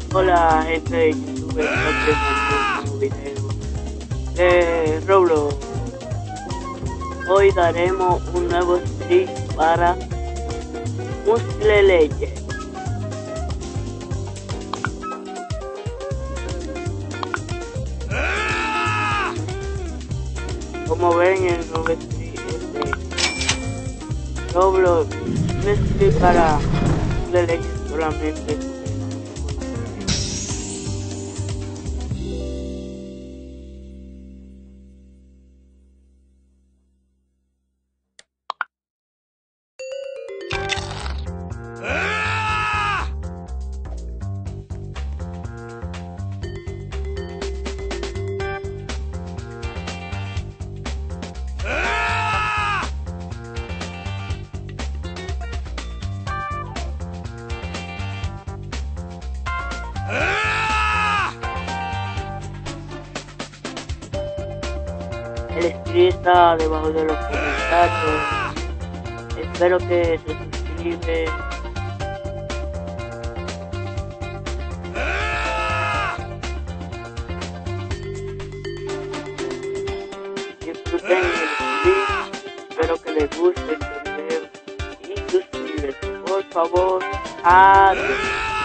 Hola gente de YouTube, estamos en un nuevo video de Roblox. Hoy daremos un nuevo stream para Mobile Legends. Como ven en el nuevo stream de Roblox, un stream para Mobile Legends solamente. El stream está debajo de los comentarios. Espero que se suscriben. Disfruten el stream. Espero que les guste el video y suscríbanse, por favor. Adiós.